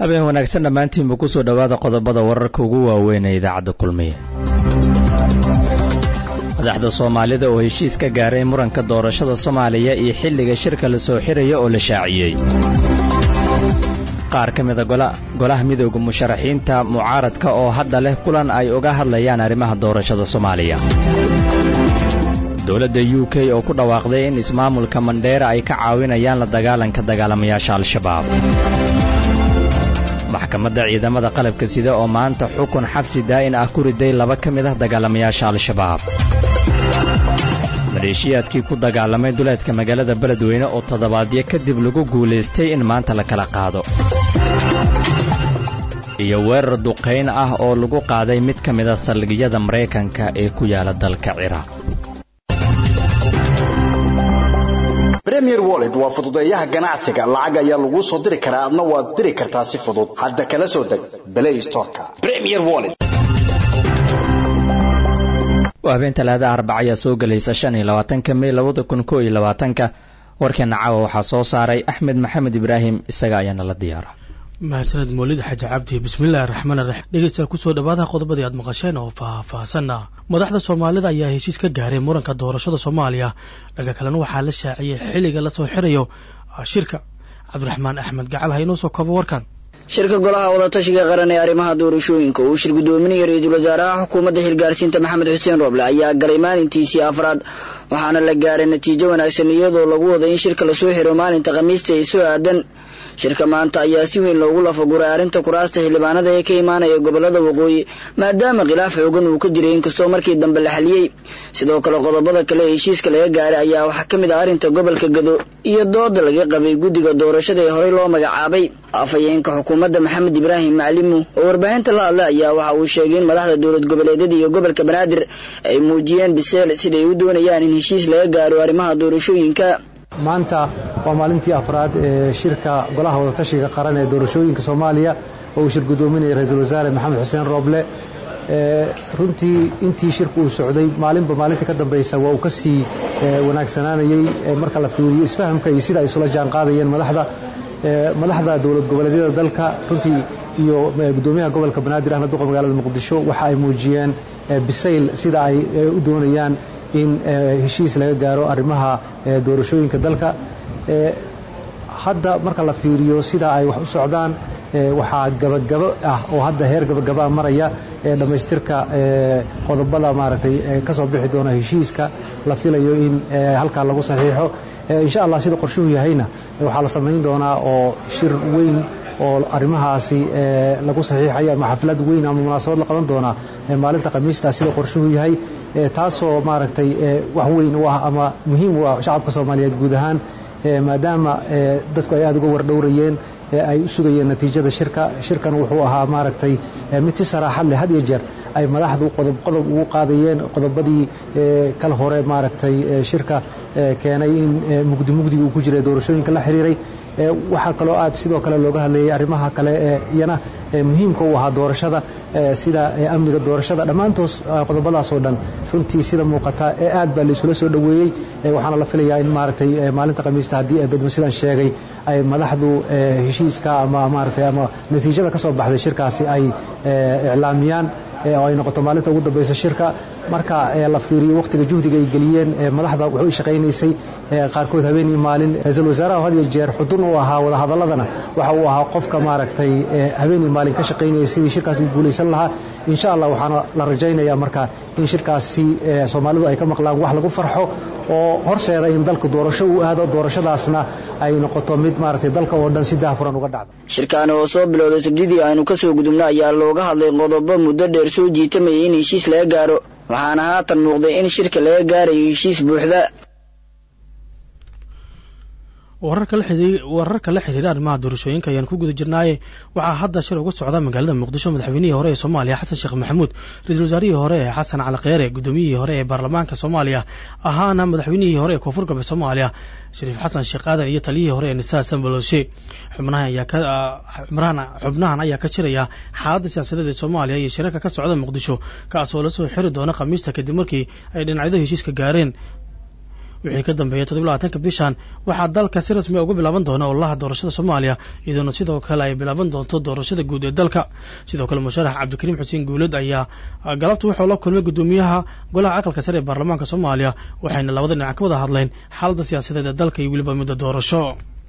habeen wanaagsan dhammaantiinba ku soo dhawaada qodobada wararka ugu waaweyn ee idaacadda kulmiye. madaxda Soomaalida oo heshiis ka gaaray muranka doorashada Soomaaliya iyo xilliga shirka la soo xirayo oo la shaaciyay. qaar ka mid ah golaha midowga musharaxiinta mucaaradka oo hadda leh kulan ay uga hadlayaan arrimaha doorashada Soomaaliya. dowladda UK oo ku dhawaaqday in ismaamulka Mandheera ay ka caawinayaan la dagaalanka dagaalamayaasha Al-Shabaab. maxkamadda ciidamada qalabka sida oo maanta xukun xabsi daa'in ah ku riday 2 ka mid ah dagaalamayaasha Al-Shabaab. maleeshiyaadkii ku dagaalamay duleedka magaalada Beledweyne oo toddobaadyo kadib lagu guulaystay in maanta la kala qaado. iyo weerar duqayn ah oo lagu qaaday mid ka mid ah saldhigyada Mareykanka ee ku yaala dalka Ciraaq. Premier Wallet waa fududeeyaha ganacsiga. lacag ayaa lagu soo diri karaa adna waad diri kartaa si fudud. hadda kala soo deg Play Store-ka Premier Wallet. habeen talaada Arbaca ayaa soo galaysa 25 May 2021. warkeena caawa waxaa soo saaray Axmed Maxamed Ibraahim isaga ayaana la diyaara. mahadsanid Moolid Xaji Cabdi. bismillaahir rahmaanir rahiim. dhegeystayaal ku soo dhawaada qodobadii aad maqasheen oo faahfaahsan. madaxda Soomaalida ayaa heshiis ka gaaray muranka doorashada Soomaaliya. dhaga kalena waxaa la shaaciyay xilliga la soo xirayo shirka. Cabdiraxmaan Axmed Gacal hayno soo koobo warkan. shirka golaha wadatashiga qaran ee arrimaha doorashooyinka uu shir gudoominaya ra'iisul wasaaraha xukuumadda xilgaarsiinta Maxamed Xuseen Roble ayaa galay maalintiisii afraad waxaana la gaaray natiijo wanaagsan iyadoo lagu wada in shirka la soo xiro maalinta Khamiista ee soo aadan. shirka maanta ayaa si weyn loogu lafaguray arrinta kuraasta xildhibaanada ee ka imaanaya gobolada waqooyi maadaama khilaaf xoogan uu ka jiray inkastoo markii dambe la xaliyay. sidoo kale qodobada kale ee heshiiska laga gaaray ayaa waxaa ka mid ah arrinta gobolka Gado iyo dooda laga qabay guddiga doorashada ee horey loo magacaabay. afhayeenka xukuumadda Maxamed Ibraahim Maclimu oo warbaahinta la hadlay ayaa waxa uu sheegay in madaxda dowlad goboleedyada iyo gobolka Banaadir ay muujiyeen biseel siday u doonayaan in heshiis laga gaaro arrimaha doorashooyinka. maanta waa maalintii afraad ee shirka golaha wadatashiga qaran ee doorashooyinka Soomaaliya oo uu shir gudoominaya ra'iisul wasaare Maxamed Xuseen Roble. runtii intii shirku uu socday maalinta ka dambaysa waa uu ka sii wanaagsanaanayay marka la fiiriyo isfahamka iyo sida ay isula jaan qaadayeen madaxda dowlad goboleedyada dalka. runtii iyo gudoomiyaha gobolka Banaadir ahna duqa magaalada Muqdisho waxa ay muujiyeen bisayl sida ay u doonayaan in heshiis laga gaaro arrimaha doorashooyinka dalka. hadda marka la fiiriyo sida ay wax u socdaan waxaa gabagabo ah oo hadda heer gabagaba maraya dhamaystirka qodobada maaragtay ka soo bixi doona heshiiska la filayo in halka lagu saxiixo. insha Allah sida qorshuhu yahayna waxaa la sameyn doonaa oo shir weyn oo arrimahaasi lagu saxiixayo ama xaflad weyn ama munaasabad la qaban doona maalinta Khamiista sida qorshuhu yahay. taasoo maaragtay wax weyn u ah ama muhiim u ah shacabka Soomaaliyeed guud ahaan maadaama dadku ay aad uga wardhowrayeen ay u sugayeen natiijada shirkan wuxuu ahaa maaragtay mid si saraaxad leh had iyo jeer ay madaxdu qodob ugu qaadayeen qodobadii kala hore maaragtay shirka keenay in mugdi uu ku jiray doorashooyinka la xiriiray. waxaa kaloo aad sidoo kale looga hadlayay arrimaha kale iyana muhiimka u ahaa doorashada sida amniga doorashada. dhammaantoos qodobadaas oo dhan runtii sida muuqata aad baa la isula soo dhaweeyay. waxaana la filayaa in maaragtay maalinta Khamiista haddii ay badmo sidaan sheegay ay madaxdu heshiiska ama maaragtay ama natiijada ka soo baxday shirkaasi ay iclaamiyaan oo ay noqoto maalinta ugu dambaysa shirka. marka la fiiriyo waqtiga juhdiga ay geliyeen madaxda wuxuu u shaqaynaysay qaarkood habeen iyo maalin. ra'iisul wasaaraha had iyo jeer xudun u ahaa wada hadaladana waxa uu ahaa qofka maaragtay habeen iyo maalin ka shaqaynayay sidii shirkaas u guuleysan lahaa. insha Allah waxaana la rajaynayaa marka in shirkaasi Soomaalidu ay ka maqlaan wax lagu farxo oo horseeda in dalka doorasho uu aado doorashadaasna ay noqoto mid maaragtay dalka oo dhan si daahfuran uga dhacdo. shirkaan oo soo bilowday Sabtidii aynu ka soo gudubnay ayaa looga hadlay qodobo muddo dheer soo jiitamayay in heshiis laga gaaro waxaana haatan muuqday in shirka laga gaarayo heshiis buuxda. wararka la xiriira arrimaha doorashooyinka ayaan ku guda jirnaaye waxaa hadda shir uga socda magaalada Muqdisho madaxweynihii hore ee Soomaaliya Xasan Sheekh Maxamuud, ra'iisul wasaarihii hore ee Xasan Cali Kheyre, gudoomiyihii hore ee baarlamaanka Soomaaliya ahaana madaxweynihii hore ee Koonfur Galbeed Soomaaliya Shariif Xasan Sheekh Aadan iyo taliyihii hore ee Nisaa Sambaloshe. xubnahan ayaa ka jiraya xaaladda siyaasadeed ee Soomaaliya iyo shirarka ka socda Muqdisho kaas oo la soo xiri doona Khamiista kadib markii ay dhinacyadu heshiiska gaareen. wixii ka dambeeyay 27 bishan waxaa dalka si rasmi ugu bilaaban doona ololaha doorashada Soomaaliya iyadoo sidoo kale ay bilaaban doonto doorashada guud ee dalka sidoo kale musharax Cabdikariim Xuseen Guulad ayaa galabta wuxuu la kulmay gudoomiyaha golaha aqalka sare ee baarlamaanka Soomaaliya waxayna labada dhinac ka wada hadleen xaaladda siyaasadeed ee dalka iyo waliba muddo doorasho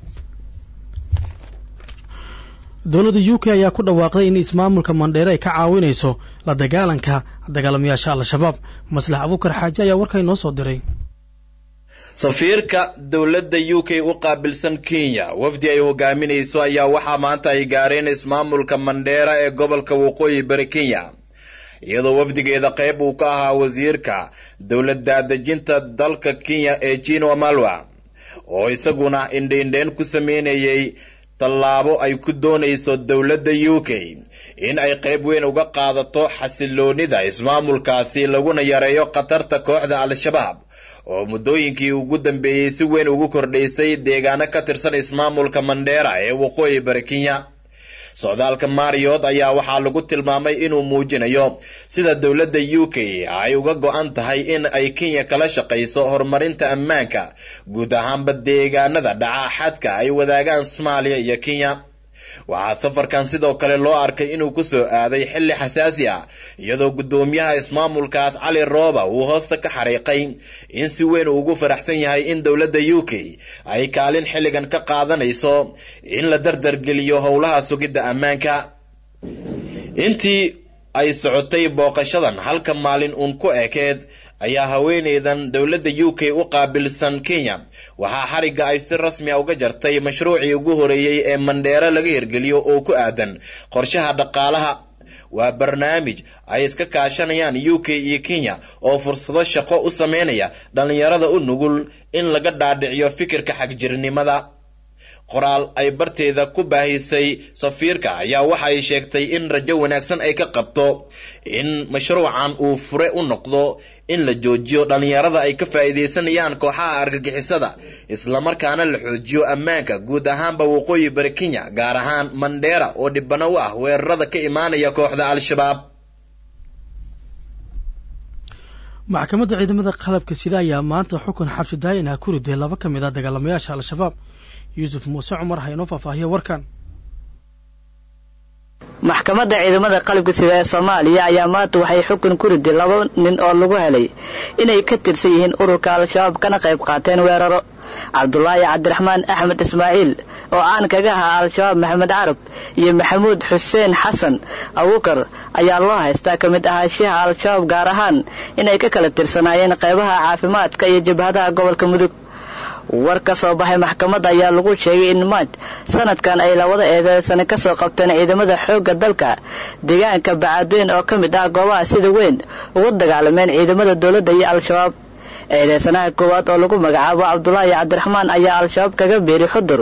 dowladda UK ayaa ku dhawaaqday in ismaamulka Mandheera ay ka caawinayso la dagaalanka dagaalamayaasha Al-Shabaab Maslax Abuukar Xaaji ayaa warkay noo soo diray safiirka dowladda UK u qaabilsan Kenya wafdi ay hogaaminayso ayaa waxa maanta ay gaareen ismaamulka Mandheera ee gobolka Waqooyi Bari Kenya iyadoo wafdigeeda qayb uu ka ahaa wasiirka dowladda dejinta dalka Kenya ee Gino Wamalwa oo isaguna indheendeen ku sameeyay tallaabo ay ku doonayso dowladda UK in ay qayb weyn uga qaadato xasiloonida ismaamulkaasi laguna yareeyo khatarta kooxda Al-Shabaab oo muddooyinkii ugu dambeeyay si weyn ugu kordhaysay deegaano ka tirsan ismaamulka Mandheera ee Waqooyi Bari Kenya socdaalka Marriott ayaa waxaa lagu tilmaamay inuu muujinayo sida dowladda UK ay uga go'an tahay in ay Kenya kala shaqeyso horumarinta ammaanka guud ahaanba deegaanada dhaca xadka ay wadaagaan Soomaaliya iyo Kenya waxaa safarkan sidoo kale loo arkay inuu ku soo aaday xilli xasaasi ah iyadoo gudoomiyaha ismaamulkaas Cali Rooba uu hoosta ka xariiqay in si weyn ugu faraxsan yahay in dowladda UK ay kaalin xilligan ka qaadanayso in la dardargeliyo howlaha sugidda ammaanka intii ay socotay booqashadan halka maalin uun ku ekeed ayaa haweeneydan dowladda UK u qaabilsan Kenya waxaa xariga ay si rasmi ah uga jartay mashruucii ugu horeeyay ee Mandheera laga hirgeliyo oo ku aadan qorshaha dhaqaalaha waa barnaamij ay iska kaashanayaan UK iyo Kenya oo fursado shaqo u sameynaya dhalinyarada u nugul in laga dhaadhiciyo fikirka xagjirnimada qoraal ay barteeda ku baahisay safiirka ayaa waxa ay sheegtay in rajo wanaagsan ay ka qabto in mashruucan uu fure u noqdo in la joojiyo dhalinyarada ay ka faa'iideysanayaan kooxaha argagixisada isla markaana la xoojiyo ammaanka guud ahaanba Waqooyi Bari Kenya gaar ahaan Mandheera oo dhibano u ah weerarada ka imaanaya kooxda Al-Shabaab maxkamadda ciidamada qalabka sida ayaa maanta xukun xabsi daa'in ah ku riday laba ka mid ah dagaalamayaasha Al-Shabaab Yusuf Muuse Cumar hayno faahfaahiyo warkan maxkamadda ciidamada qalabka sida ee Soomaaliya ayaa maanta waxay xukun ku riday laba nin oo lagu helay inay ka tirsan yihiin ururka Al-Shabaab kana qayb qaateen weeraro Cabdullaahi Cabdiraxmaan Axmed Ismaaciil oo aan kaga ahaa Al-Shabaab Maxamed Carab iyo Maxamuud Xuseen Xasan Abuukar ayaa loo haystaa ka mid ahaanshaha Al-Shabaab gaar ahaan inay ka kala tirsanaayeen qaybaha caafimaadka iyo jabhadaha gobolka Mudug war ka soo baxay maxkamadda ayaa lagu sheegay in March sanadkan ay labada eedeysane ka soo qabteen ciidamada xoogga dalka deegaanka Bacadweyn oo ka mid ah goobaha sida weyn ugu dagaalameen ciidamada dowladda iyo Al-Shabaab eedeysanaha koowaad oo lagu magacaabo Cabdullaahi Cabdiraxmaan ayaa Al-Shabaab kaga beeri Xudur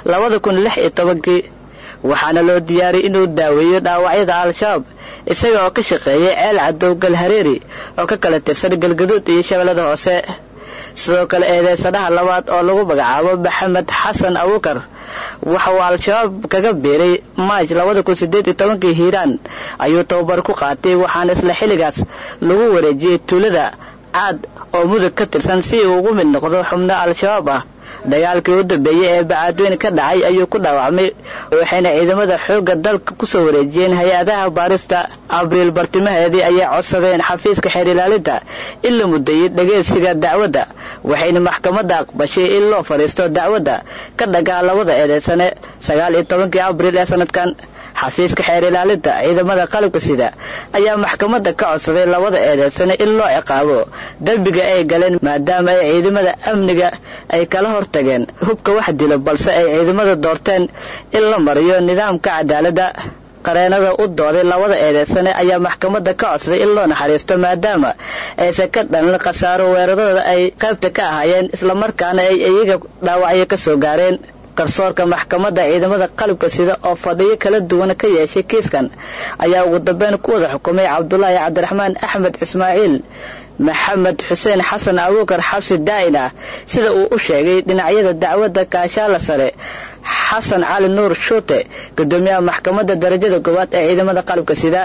2016 waxaana loo diyaariyay inuu daaweeyo dhaawacyada Al-Shabaab isaga oo ka shaqeeyay ceel cadow Galhareeri oo ka kala tirsan Galgaduud iyo Shabeellada Hoose sidoo kale eedeysanaha labaad oo lagu magacaabo Maxamed Xasan Abuukar waxa uu Al-Shabaab kaga beeray March 2018 Hiiraan ayuu tababar ku qaatay waxaana isla xilligaas lagu wareejiyay tuulada Caad oo Mudug ka tirsan si uu ugu mid noqdo xubno Al-Shabaab ah dagaalkii u dambeeyay ee Bacadweyn ka dhacay ayuu ku dhaawacmay waxayna ciidamada xoogga dalka ku soo wareejiyeen hay'adaha baarista Abriil bartimaheedii ayay codsadeen xafiiska xeer ilaalinta in la muddeeyay dhageysiga dacwadda waxayna maxkamadda aqbashay in loo fariisto dacwadda ka dhagaa labada eedeysane 19 Abriil ee sanadkan xafiiska xeer ilaalinta ciidamada qalabka sida ayaa maxkamadda ka codsaday labada eedeysane in loo ciqaabo dambiga ay galeen maadaama ay ciidamada amniga ay kala hortageen hubka wax dilo balse ay ciidamada doorteen in la mariyo nidaamka cadaaladda qareenada u dooday labada eedeysane ayaa maxkamadda ka codsaday in loo naxariisto maadaama aysan ka dhalin khasaaro weerarada ay qaybta ka ahaayeen isla markaana ay iyaga dhaawacyo ka soo gaareen garsoorka maxkamadda ciidamada qalabka sida oo fadhiyo kala duwan ka yeeshay kiiskan ayaa ugu dambeyn ku wada xukumay Cabdullaahi Cabdiraxmaan Axmed Ismaaciil Maxamed Xuseen Xasan Abuukar xabsi daa'in ah sida uu u sheegay dhinacyada dacwadda kaashaala sare Xasan Cali Nuur Shuute gudoomiyaha maxkamadda darajada koowaad ee ciidamada qalabka sida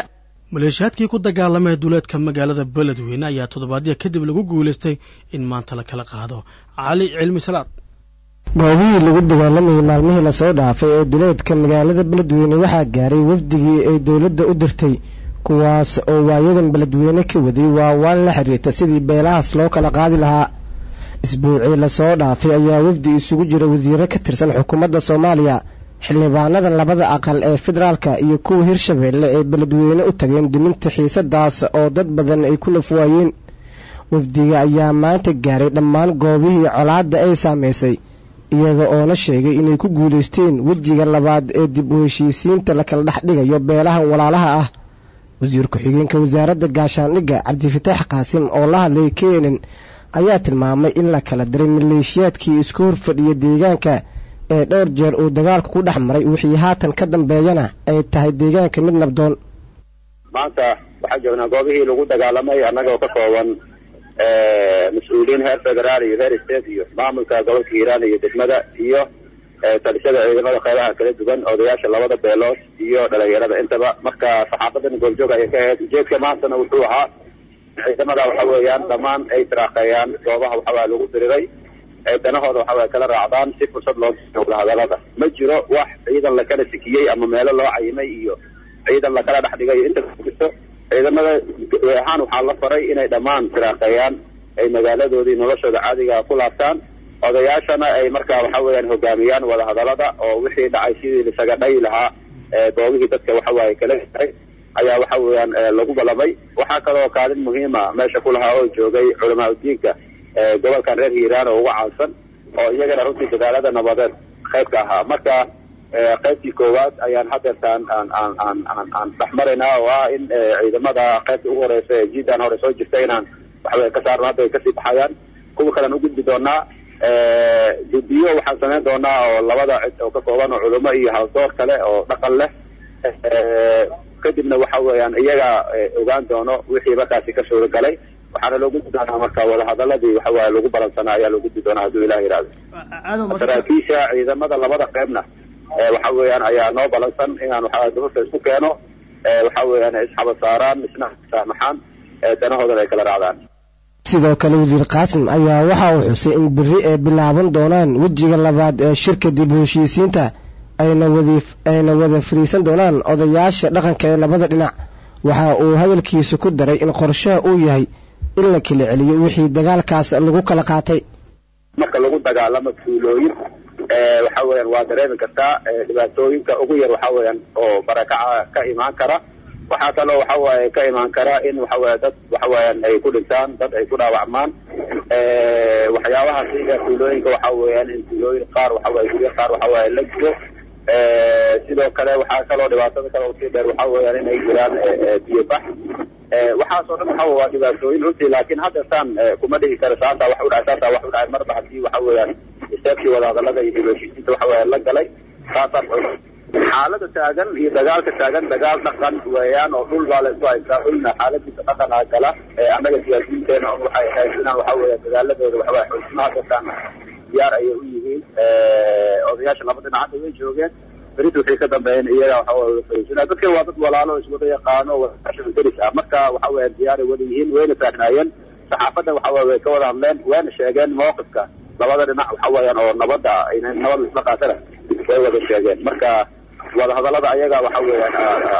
maleeshiyaadkii ku dagaalamay duleedka magaalada beledweyne ayaa toddobaadyo kadib lagu guulaystay in maanta la kala qaado. cali cilmi salaad. goobihii lagu dagaalamayay maalmihii lasoo dhaafay ee duleedka magaalada beledweyne waxaa gaaray wafdigii ay dowladda u dirtay kuwaas oo waayadan beledweyne ka waday waan la xiriirta sidii beelahaas loo kala qaadi lahaa. isbuucii lasoo dhaafay ayaa wafdi isugu jira wasiiro ka tirsan xukuumadda Soomaaliya, xildhibaanada labada aqal ee federaalka iyo kuwa Hirshabeelle ee beledweyne u tageen diminta xiisadaas oo dad badan ay ku nafwaayeen. wafdiga ayaa maanta gaaray dhammaan goobihii colaadda ay saameysay, iyaga oo la sheegay inay ku guulaysteen wejiga labaad ee dib u heshiisiinta la kala dhex dhigayo beelahan walaalaha ah. wasiir ku-xigeenka wasaaradda gaashaandhigga Cabdifataax Qaasim oo la hadlay keenan ayaa tilmaamay in la kala diray maleeshiyaadkii isku horfadhiya deegaanka ee dhowr jeer uu dagaalku ku dhex maray, wixii haatan ka dambeeyana ay tahay deegaanka mid nabdoon. maanta waxaa joognaa goobihii lagu dagaalamay annagoo ka kooban mas-uuliyiin heer federaal iyo heer state iyo maamulka gobolka hiiraan iyo degmada iyo talishada ciidamada qeybaha kala duwan, odayaasha labada beelood iyo dhalinyarada intaba. marka saxaafadan goobjoog ayay ka ahayd. ujeedka maantana wuxuu ahaa ciidamada waxa weeyaan dhammaan ay tiraaqeeyaan goobaha waxawaa lagu diriray, danahooda waxawaa kala raacdaan si fursad loo siiyo wadahadalada. ma jiro wax ciidan la kala sikiyey ama meelo loo cayimay iyo ciidan la kala dhex dhigay inta jirto. ciidamada ahaan waxaa la faray inay dhammaan tiraaqeeyaan, ay magaaladoodii noloshooda caadiga ku laabtaan, odayaashana ay markaa waxa weeyaan hogaamiyaan wadahadalada oo wixii dhacay sidii lisaga dhayi lahaa goobihii dadka waxawaaye kala garay ayaa waxa weeyaan lagu ballamay. waxaa kaloo kaalin muhiima meesha ku lahaa oo joogay culamaa udiinka gobolkan reer hiiraan oo uga caansan, oo iyagana runtii dadaalada nabadeed qayb ka ahaa. marka qaybtii koowaad ayaan hadeertaan aan dhex maraynaa oo ah in ciidamada qaybta ugu horeysa ee jiidan hore soo jirta inaan waxaweye ka saarno, hadda ay kasii baxayaan. kuwa kalean u gudbi doonaa guddiyo waxaan samayn doonaa oo labada cid oo ka kooban oo culimo iyo haldoor kale oo dhaqan leh. kadibna waxa weeyaan iyaga ogaan doono wixii markaasi ka suura galay. waxaana loo gudbi doonaa marka wadahadaladii waxawaaye lagu balansanaa ayaa loo gudbi doonaa hadduu ilaah yidhaahdo. saraakiisha ciidamada labada qaybna waxa weeyaan ayaa noo balansan inaan waxaa duhurta isku keeno, waxa weeyaan isxaba saaraan, isna saamaxaan, danahoodana ay kala raacdaan. sidoo kale wasiir Qaasim ayaa waxa uu xusay in berri ay bilaaban doonaan wejiga labaad ee shirka dib u heshiisiinta, ayna wada fariisan doonaan odayaasha dhaqanka ee labada dhinac. waxa uu hadalkiisa ku daray in qorshaha uu yahay in la kala celiyo wixii dagaalkaas lagu kala qaatay. marka lagu dagaalamo tuulooyin waxa weeyaan waa dareemi kartaa dhibaatooyinka ugu yar waxa weeyaan oo barakaca ka imaan kara. waxaa kaloo waxa waaye ka imaan kara in waxa weeye dad waxa weeyaan ay ku dhintaan, dad ay ku dhaawacmaan. waxyaabaha sida tuulooyinka waxa weeyaan in tuulooyin qaar waxa weeye guryo qaar waxa weeye la jiro. sidoo kale waxaa kaloo dhibaatada kale usii dheer waxa weeyaan inay jiraan biyo bax. waxaasoo dhan waxa waa dhibaatooyin runtii, laakiin haddeertaan kuma dhihi karo saasaa wax u dhacay, saasaa wax u dhacay. marba haddii waxa weeyaan istaabkii wadahadalada iyo dib u heshiisiinta waxa weeye la galay, saasaa xaalada taagan iyo dagaalka taagan dagaal dhaqan weeyaan oo dhul baa la isku haystaa. dhulna xaaladiisa dhaqanaa gala. annaga siyaasiyiinteena waxay ahayd inaan waxa weeye dagaaladooda waxaweye xoojino. haddeertaan diyaar ayay u yihiin. odayaasha laba dhinacada way joogeen. berita wixii ka dambeeyeen iyaga waxa weye fariisina. dadkan waa dad walaalo iswada yaqaano wadaasha deris ah. marka waxa weeye diyaaray wada yihiin, wayna taagnaayeen. saxaafadda waxa weye way ka wada hadleen, wayna sheegeen mawqifka labada dhinac waxa weeyaan oo nabadda inay nabad isla qaatana way wada sheegeen. marka wadahadalada ayaga waxa weeyaan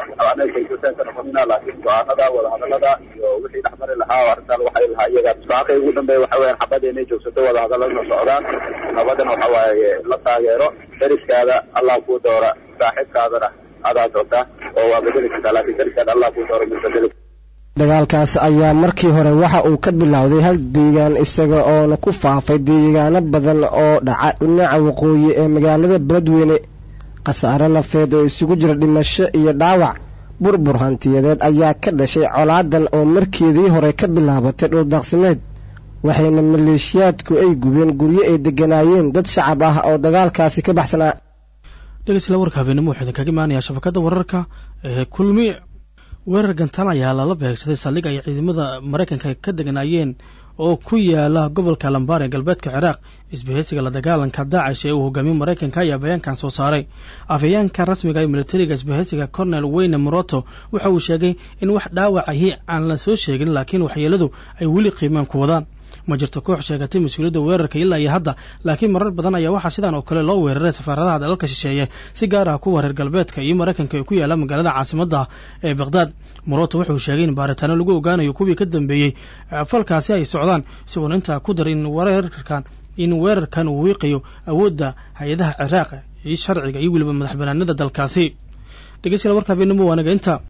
anaysa noqonina, laakiin go-aanada wadahadalada iyo wixii dhexmari lahaa oo arrintaan waxay lahaa iyaga saaqay ugu dambeeya waxa weeyaan xabadda inay joogsato, wadahadaladana socdaan, nabadana waxa waaye la taageero. deriskaada allah kuu doora, saaxiibkaadana adaa doorta oo waa bedeli kartaa, laakiin deriskaada allah kuu doora mustaqbal. dagaalkaas ayaa markii hore waxa uu ka bilowday hal deegaan, isaga oona ku faafay deegaano badan oo dhaca dhinaca waqooyi ee magaalada beledweyne. khasaare nafeed oo isugu jira dhimasho iyo dhaawac, burbur hantiyadeed ayaa ka dhashay colaadan oo markeedii hore ka bilaabatay dhuldaaqsimeed. waxayna maleeshiyaadku ay gubeen guryo ay deganaayeen dad shacab ah oo dagaalkaasi ka baxsanaa. dhegeystayaal warka habeenimo waxaa idinkaga imaanaya shabakadda wararka ee kulmi. weerar gantaal ayaa lala beegsaday saldhig ay ciidamada Mareykanka ka deganaayeen oo ku yaala gobolka lambaar ee galbeedka ciraaq isbahaysiga la dagaalanka daacish ee uu hogaamiyo maraykanka ayaa bayaankan soo saaray afhayeenka rasmiga ee militariga isbahaysiga cornel wayne moroto waxa uu sheegay in wax dhaawacahi aan la soo sheegin laakiin waxyeeladu ay weli qiimaan ku wadaan ma jirto koox sheegatay mas-uuliyadda weerarka ilaa iyo hadda laakiin marar badan ayaa waxaa sidaan oo kale loo weeraray safaaradaha dalalka shisheeye si gaar ah kuwa reer galbeedka iyo maraykanka ee ku yaala magaalada caasimadda ee baqdaad moroto wuxuu sheegay in baaritaano lagu ogaanayo kuwii ka dambeeyey falkaasi ay socdaan isagoona intaa ku dar in weerarkan uu wiiqayo awoodda hay-adaha ciraaq iyo sharciga iyo weliba madax banaanida dalkaasi dhegeystayaal warka habeenimo waanaga inta